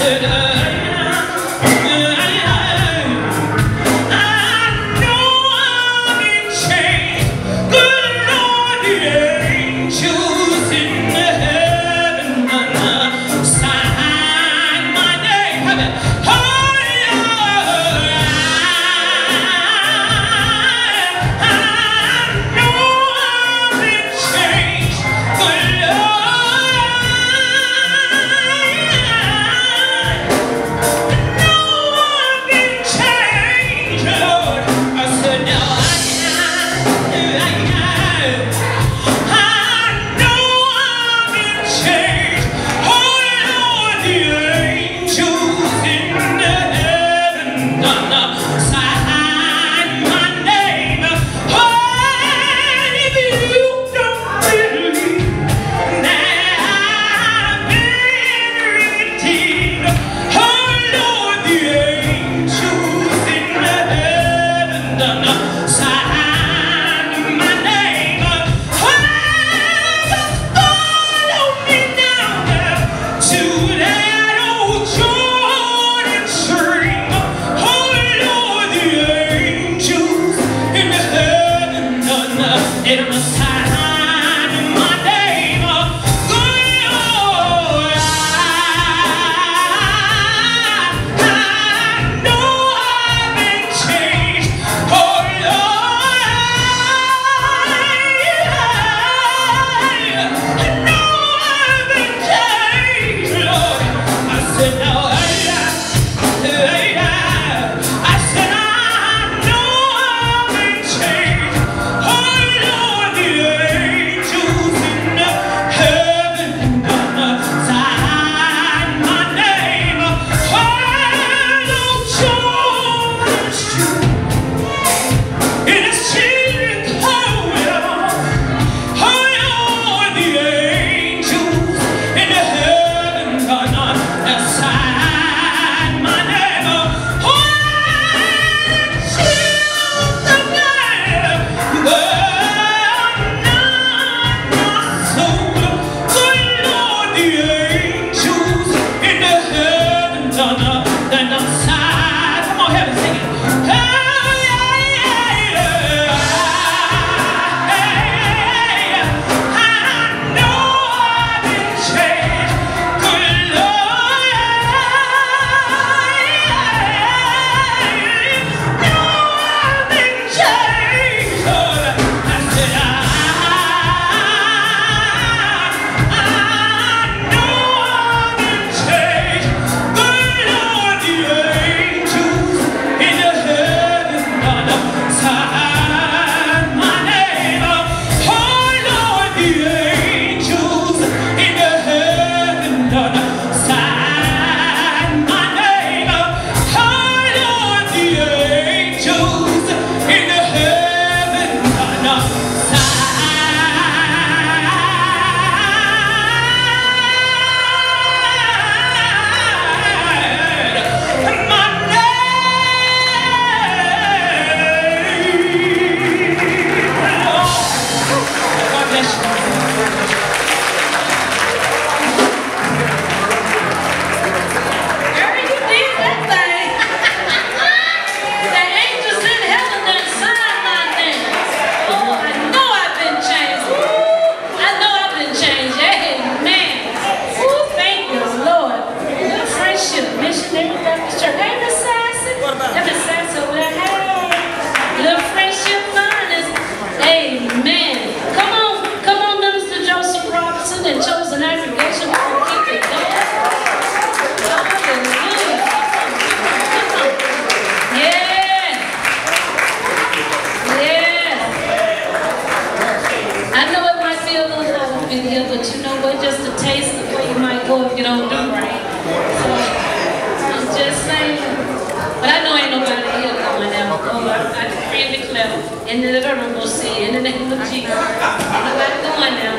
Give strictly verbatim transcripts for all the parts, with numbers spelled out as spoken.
in the living room, see in the name of Jesus. Nobody going now.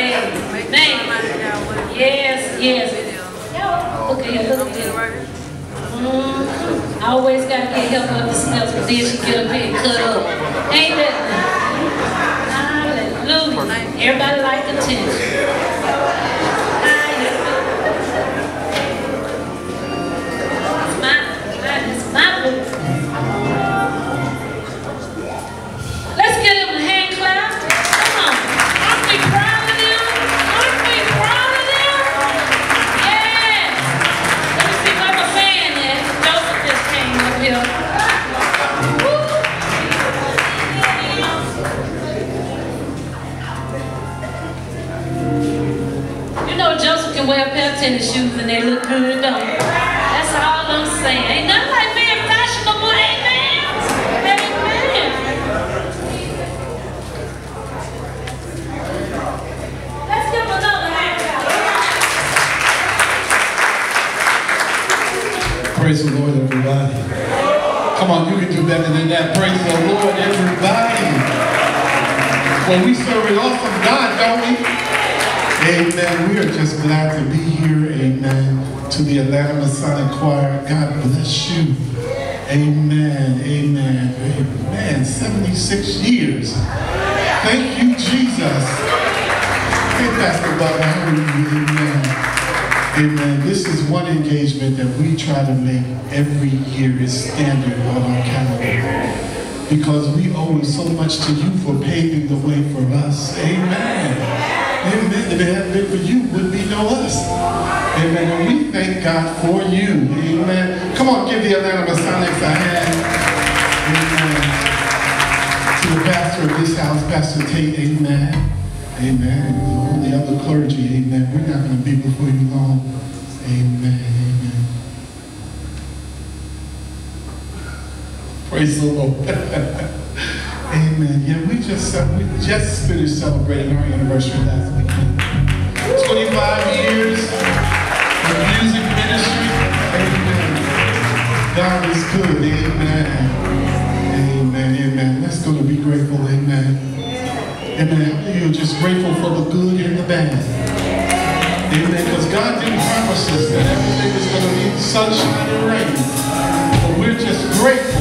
Amen. Yes, yes. Okay, look at it. Mm, I always got to get help up the steps, but then she get up here and cut up. Ain't that? Hallelujah. Everybody like attention. can wear a pair of tennis shoes and they look good, don't they? That's all I'm saying. Ain't nothing like being fashionable, amen? Amen. Let's give them another hand. Praise the Lord, everybody. Come on, you can do better than that. Praise the Lord, everybody. Well, we serve an awesome God, don't we? Amen. We are just glad to be here. Amen. To the Atlanta Masonic Choir. God bless you. Amen. Amen. Amen. seventy-six years. Thank you, Jesus. Hey, Pastor Bob, how are you? Amen. Amen. This is one engagement that we try to make every year is standard on our calendar. Because we owe so much to you for paving the way for us. Amen. Amen. If it hadn't been for you, would be no us. Amen. And we thank God for you. Amen. Come on, give the Atlanta Masonics a hand. Amen. To the pastor of this house, Pastor Tate. Amen. Amen. And all the other clergy. Amen. We're not going to be before you long. Amen. Amen. Praise the Lord. Amen. Yeah, we just uh, we just finished celebrating our anniversary last weekend. twenty-five years of music ministry. Amen. God is good. Amen. Amen. Amen. Let's go to be grateful. Amen. Amen. You're just grateful for the good and the bad. Amen. Because God didn't promise us that everything was going to be sunshine and rain. But we're just grateful.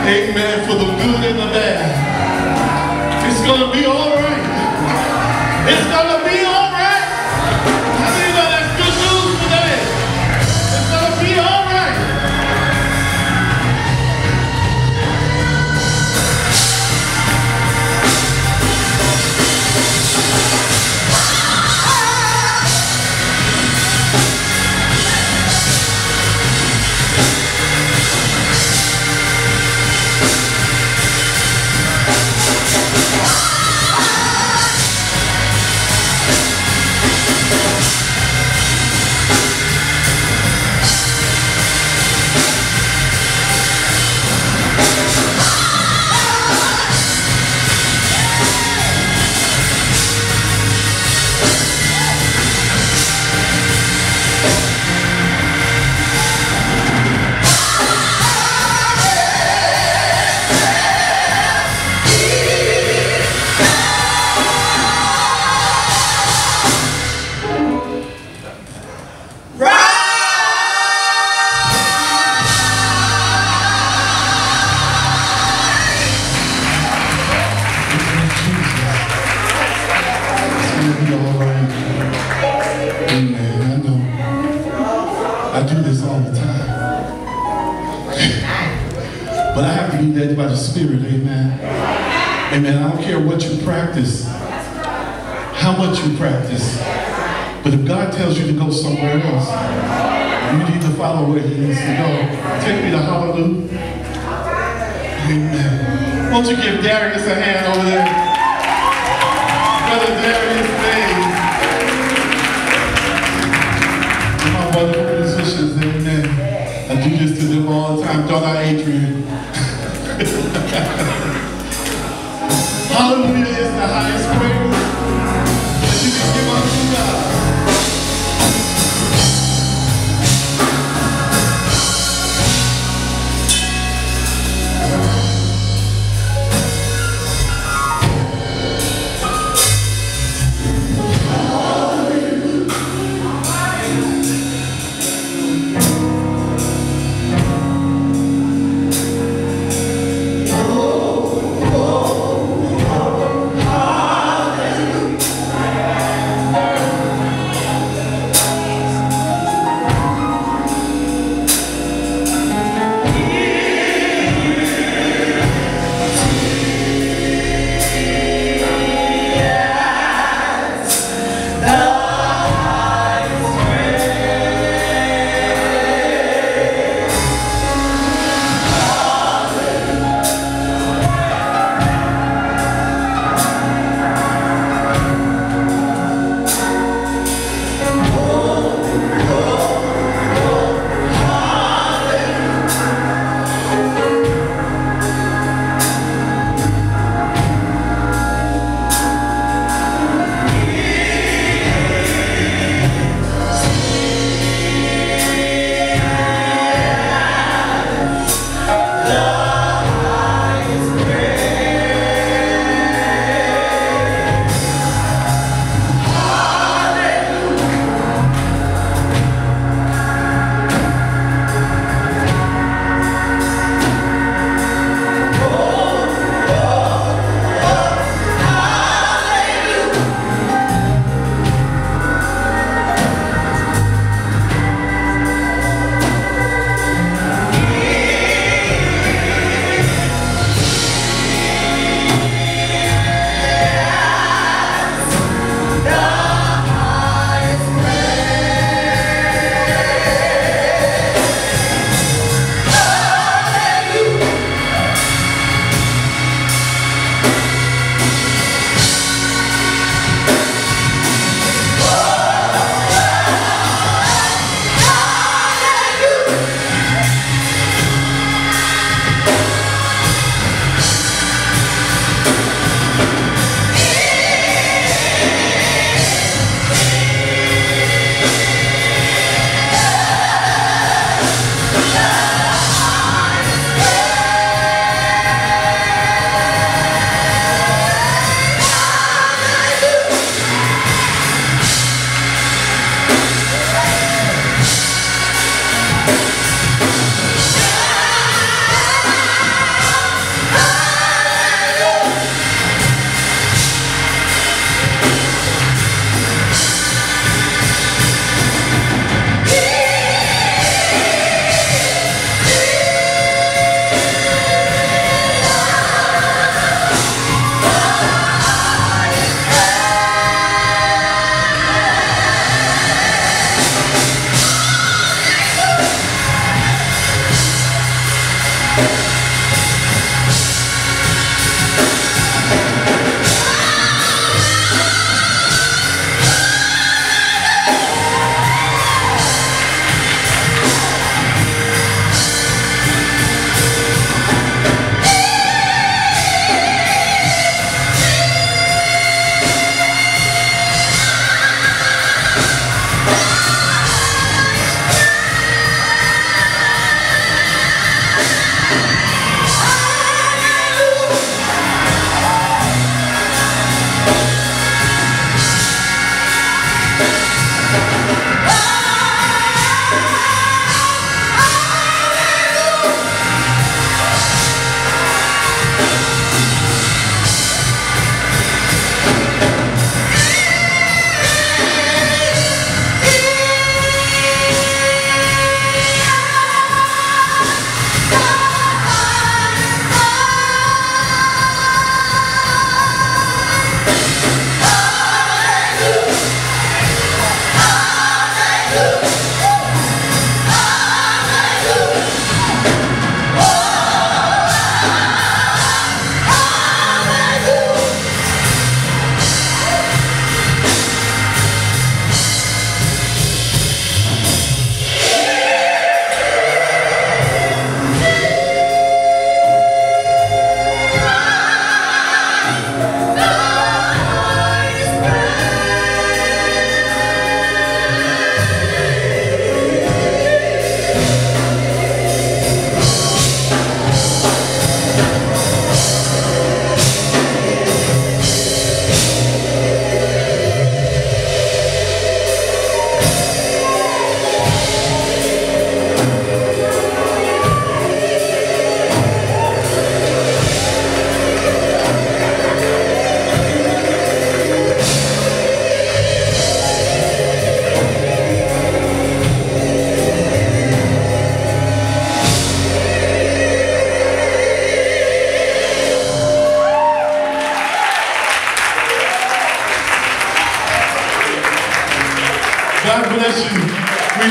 Amen. For the good and the bad. It's going to be all right. It's going to be all right. How do you know that's good news today? It's going to be all right. But I have to be led by the Spirit, amen. Amen. I don't care what you practice, how much you practice. But if God tells you to go somewhere else, you need to follow where He needs to go. Take me to Hallelujah. Amen. Won't you give Darius a hand over there? Brother Darius Days. My wonderful musicians, amen. I do this to them all the time, don't I, Adrian? Hallelujah is the highest praise that you can give unto God.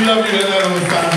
We love you, that other side.